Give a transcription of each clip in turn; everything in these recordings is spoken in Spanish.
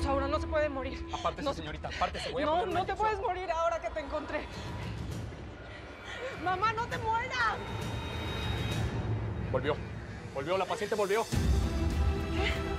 Rosaura, no se puede morir. Apártese, no, señorita, apártese. Voy a no, poner una no te inyección. puedes morir ahora que te encontré. Mamá, no te mueras. Volvió. Volvió, la paciente volvió. ¿Qué?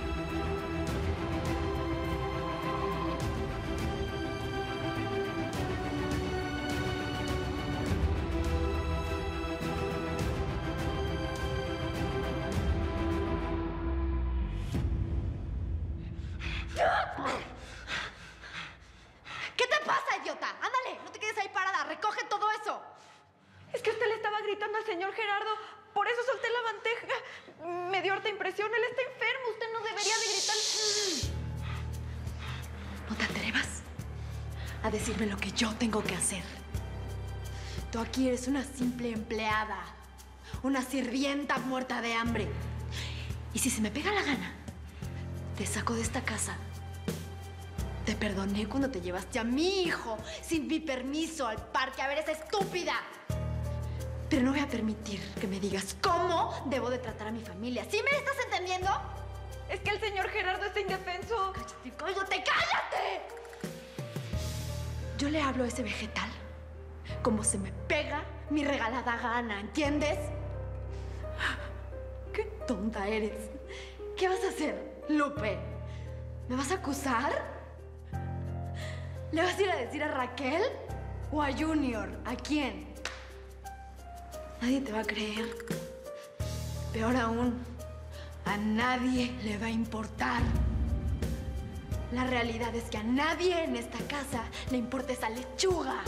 ¿Qué te pasa, idiota? Ándale, no te quedes ahí parada, recoge todo eso. Es que usted le estaba gritando al señor Gerardo, por eso solté la bandeja. Me dio harta impresión, él está enfermo, usted no debería de gritar. No te atrevas a decirme lo que yo tengo que hacer. Tú aquí eres una simple empleada, una sirvienta muerta de hambre. Y si se me pega la gana, te saco de esta casa. Te perdoné cuando te llevaste a mi hijo sin mi permiso al parque a ver esa estúpida. Pero no voy a permitir que me digas cómo debo de tratar a mi familia. ¿Sí me estás entendiendo? Es que el señor Gerardo está indefenso. ¡Cállate, cállate! Yo le hablo a ese vegetal como se me pega mi regalada gana, ¿entiendes? ¡Qué tonta eres! ¿Qué vas a hacer, Lupe? ¿Me vas a acusar? ¿Le vas a ir a decir a Raquel o a Junior? ¿A quién? Nadie te va a creer. Peor aún, a nadie le va a importar. La realidad es que a nadie en esta casa le importa esa lechuga.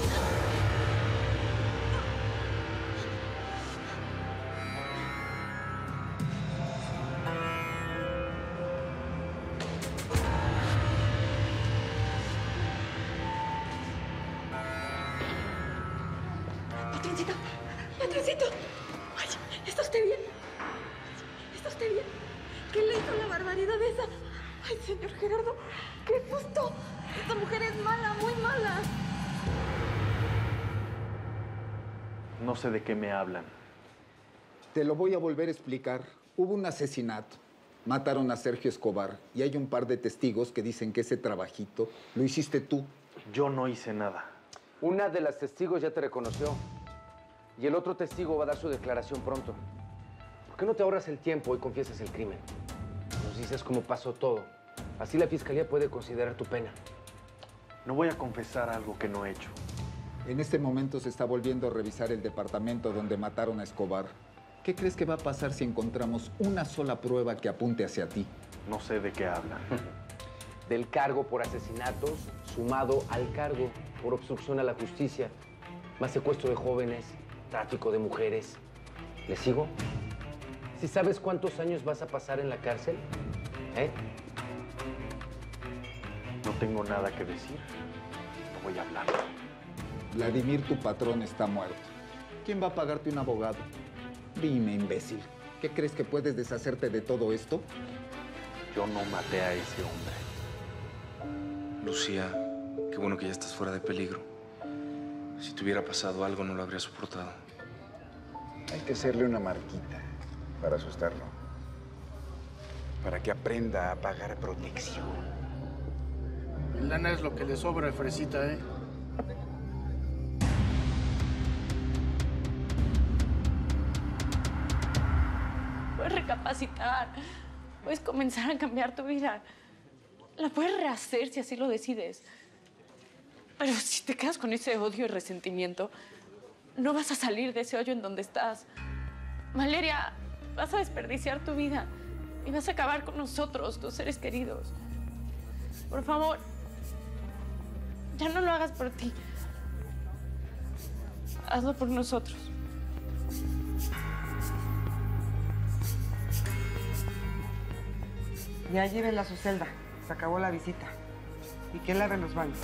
Patroncito, patroncito. Ay, ¿está usted bien? ¿Está usted bien? ¿Qué le hizo la barbaridad esa? Ay, señor Gerardo, qué susto. Esta mujer es mala, muy mala. No sé de qué me hablan. Te lo voy a volver a explicar. Hubo un asesinato. Mataron a Sergio Escobar y hay un par de testigos que dicen que ese trabajito lo hiciste tú. Yo no hice nada. Una de las testigos ya te reconoció. Y el otro testigo va a dar su declaración pronto. ¿Por qué no te ahorras el tiempo y confiesas el crimen? Nos dices cómo pasó todo. Así la fiscalía puede considerar tu pena. No voy a confesar algo que no he hecho. En este momento se está volviendo a revisar el departamento donde mataron a Escobar. ¿Qué crees que va a pasar si encontramos una sola prueba que apunte hacia ti? No sé de qué hablan. Del cargo por asesinatos, sumado al cargo por obstrucción a la justicia, más secuestro de jóvenes, tráfico de mujeres. ¿Le sigo? ¿Sí sabes cuántos años vas a pasar en la cárcel? ¿Eh? No tengo nada que decir. No voy a hablar. Vladimir, tu patrón, está muerto. ¿Quién va a pagarte un abogado? Dime, imbécil, ¿qué crees que puedes deshacerte de todo esto? Yo no maté a ese hombre. Lucía, qué bueno que ya estás fuera de peligro. Si te hubiera pasado algo, no lo habría soportado. Hay que hacerle una marquita para asustarlo. Para que aprenda a pagar protección. El lana es lo que le sobra a Fresita, ¿eh? Puedes recapacitar. Puedes comenzar a cambiar tu vida. La puedes rehacer si así lo decides. Pero si te quedas con ese odio y resentimiento, no vas a salir de ese hoyo en donde estás. Valeria, vas a desperdiciar tu vida y vas a acabar con nosotros, tus seres queridos. Por favor, ya no lo hagas por ti. Hazlo por nosotros. Ya llévenla a su celda. Se acabó la visita. Y que lave los baños.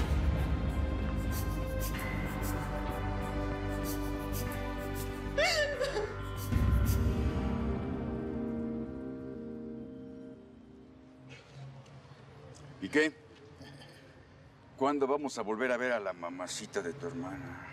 ¿Y qué? ¿Cuándo vamos a volver a ver a la mamacita de tu hermana?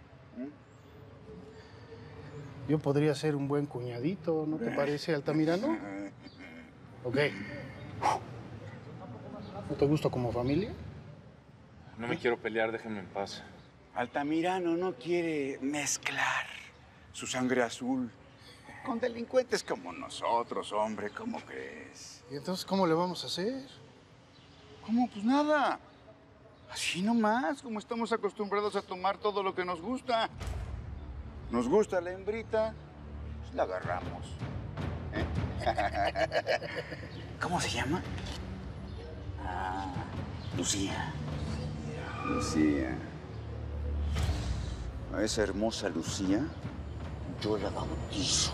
Yo podría ser un buen cuñadito, ¿no te parece, Altamirano? Ok. ¿No te gusta como familia? No me quiero pelear, déjenme en paz. Altamirano no quiere mezclar su sangre azul con delincuentes como nosotros, hombre. ¿Cómo crees? ¿Y entonces cómo le vamos a hacer? ¿Cómo? Pues nada. Así nomás, como estamos acostumbrados a tomar todo lo que nos gusta. Nos gusta la hembrita, pues la agarramos. ¿Eh? ¿Cómo se llama? Ah, Lucía. Lucía. A esa hermosa Lucía, yo la bautizo.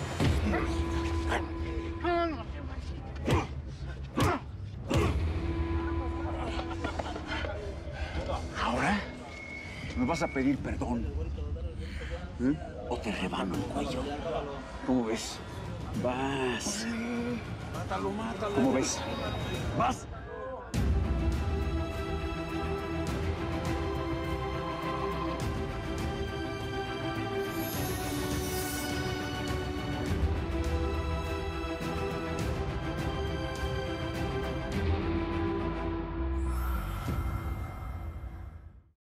Ahora me vas a pedir perdón. ¿Eh? O te rebano el cuello. ¿Cómo ves? Vas. Mátalo, mátalo. ¿Cómo ves? Vas.